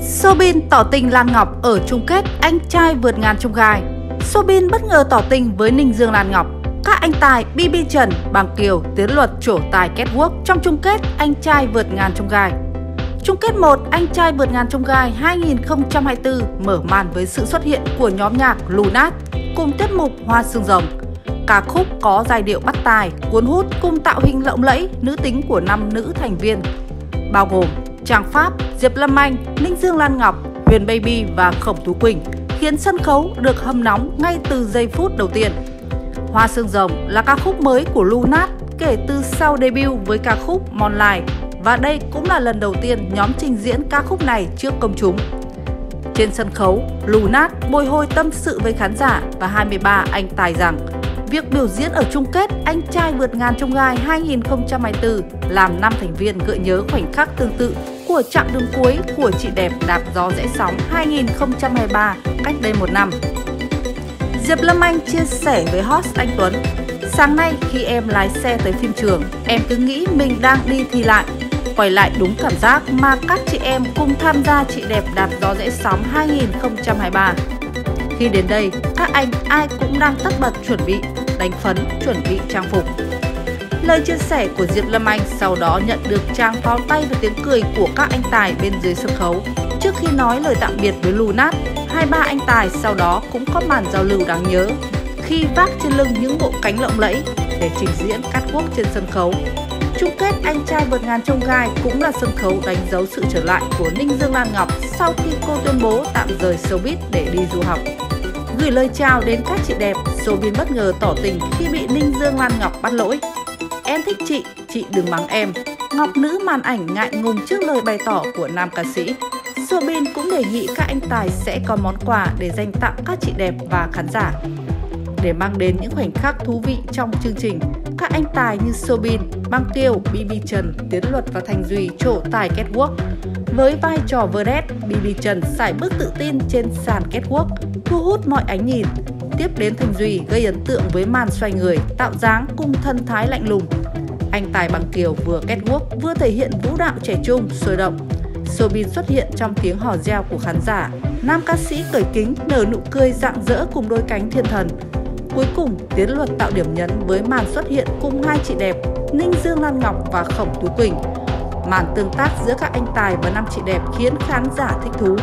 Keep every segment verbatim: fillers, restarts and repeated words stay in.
Soobin tỏ tình Lan Ngọc ở chung kết Anh trai vượt ngàn chông gai. Soobin bất ngờ tỏ tình với Ninh Dương Lan Ngọc. Các anh tài bê bê Trần, Bằng Kiều, Tiến Luật trổ tài catwalk trong chung kết Anh trai vượt ngàn chông gai. Chung kết một Anh trai vượt ngàn chông gai hai nghìn không trăm hai mươi tư mở màn với sự xuất hiện của nhóm nhạc Lunas cùng tiết mục Hoa Xương Rồng. Ca khúc có giai điệu bắt tai, cuốn hút cùng tạo hình lộng lẫy nữ tính của năm nữ thành viên, bao gồm Trang Pháp, Diệp Lâm Anh, Ninh Dương Lan Ngọc, Huyền Baby và Khổng Tú Quỳnh, khiến sân khấu được hâm nóng ngay từ giây phút đầu tiên. Hoa Xương Rồng là ca khúc mới của Lunas kể từ sau debut với ca khúc Moonlight, và đây cũng là lần đầu tiên nhóm trình diễn ca khúc này trước công chúng. Trên sân khấu, Lunas bồi hồi tâm sự với khán giả và hai mươi ba anh tài rằng việc biểu diễn ở chung kết Anh trai vượt ngàn chông gai hai nghìn không trăm hai mươi tư làm năm thành viên gợi nhớ khoảnh khắc tương tự của chặng đường cuối của chị đẹp đạp gió rẽ sóng hai nghìn không trăm hai mươi ba cách đây một năm. Diệp Lâm Anh chia sẻ với host anh Tuấn: "Sáng nay khi em lái xe tới phim trường, em cứ nghĩ mình đang đi thi lại, quay lại đúng cảm giác mà các chị em cùng tham gia chị đẹp đạp gió rẽ sóng hai nghìn không trăm hai mươi ba. Khi đến đây, các anh ai cũng đang tất bật chuẩn bị, đánh phấn, chuẩn bị trang phục." Lời chia sẻ của Diệp Lâm Anh sau đó nhận được tràng pháo tay và tiếng cười của các anh tài bên dưới sân khấu. Trước khi nói lời tạm biệt với Lunas, hai ba anh tài sau đó cũng có màn giao lưu đáng nhớ khi vác trên lưng những bộ cánh lộng lẫy để trình diễn catwalk trên sân khấu. Chung kết Anh trai vượt ngàn chông gai cũng là sân khấu đánh dấu sự trở lại của Ninh Dương Lan Ngọc sau khi cô tuyên bố tạm rời showbiz để đi du học. Gửi lời chào đến các chị đẹp, Soobin bất ngờ tỏ tình khi bị Ninh Dương Lan Ngọc bắt lỗi. "Em thích chị, chị đừng mắng em." Ngọc nữ màn ảnh ngại ngùng trước lời bày tỏ của nam ca sĩ. Soobin cũng đề nghị các anh tài sẽ có món quà để dành tặng các chị đẹp và khán giả. Để mang đến những khoảnh khắc thú vị trong chương trình, các anh tài như Soobin, Bằng Kiều, bê bê Trần, Tiến Luật và Thành Duy trổ tài catwalk. Với vai trò vedette, bê bê Trần sải bước tự tin trên sàn catwalk, thu hút mọi ánh nhìn. Tiếp đến Thành Duy gây ấn tượng với màn xoay người, tạo dáng cùng thân thái lạnh lùng. Anh tài Bằng Kiều vừa catwalk vừa thể hiện vũ đạo trẻ trung, sôi động. Soobin xuất hiện trong tiếng hò reo của khán giả. Nam ca sĩ cởi kính nở nụ cười rạng rỡ cùng đôi cánh thiên thần. Cuối cùng, Tiến Luật tạo điểm nhấn với màn xuất hiện cùng hai chị đẹp Ninh Dương Lan Ngọc và Khổng Tú Quỳnh. Màn tương tác giữa các anh tài và năm chị đẹp khiến khán giả thích thú.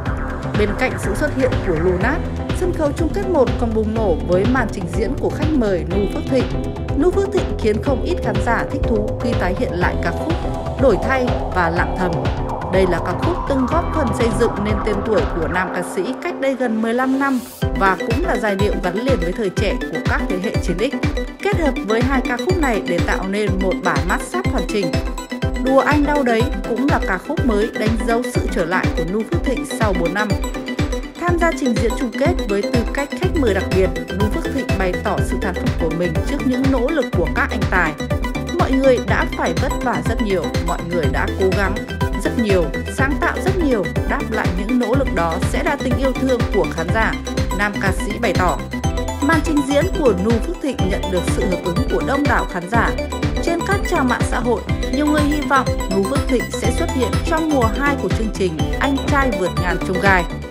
Bên cạnh sự xuất hiện của Lunas, sân khấu chung kết một còn bùng nổ với màn trình diễn của khách mời Nu Phước Thịnh. Nu Phước Thịnh khiến không ít khán giả thích thú khi tái hiện lại ca khúc Đổi Thay và Lặng Thầm. Đây là ca khúc từng góp phần xây dựng nên tên tuổi của nam ca sĩ cách đây gần mười lăm năm và cũng là giai điệu gắn liền với thời trẻ của các thế hệ chín ích. Kết hợp với hai ca khúc này để tạo nên một bản massage hoàn chỉnh. Đùa Anh Đau Đấy cũng là ca khúc mới đánh dấu sự trở lại của Nu Phước Thịnh sau bốn năm. Tham gia trình diễn chung kết với tư cách khách mời đặc biệt, Nu Phước Thịnh bày tỏ sự thán phục của mình trước những nỗ lực của các anh tài. "Mọi người đã phải vất vả rất nhiều, mọi người đã cố gắng rất nhiều, sáng tạo rất nhiều, đáp lại những nỗ lực đó sẽ là tình yêu thương của khán giả", nam ca sĩ bày tỏ. Màn trình diễn của Nu Phước Thịnh nhận được sự hưởng ứng của đông đảo khán giả. Trên các trang mạng xã hội, nhiều người hy vọng Nu Phước Thịnh sẽ xuất hiện trong mùa hai của chương trình Anh trai vượt ngàn chông gai.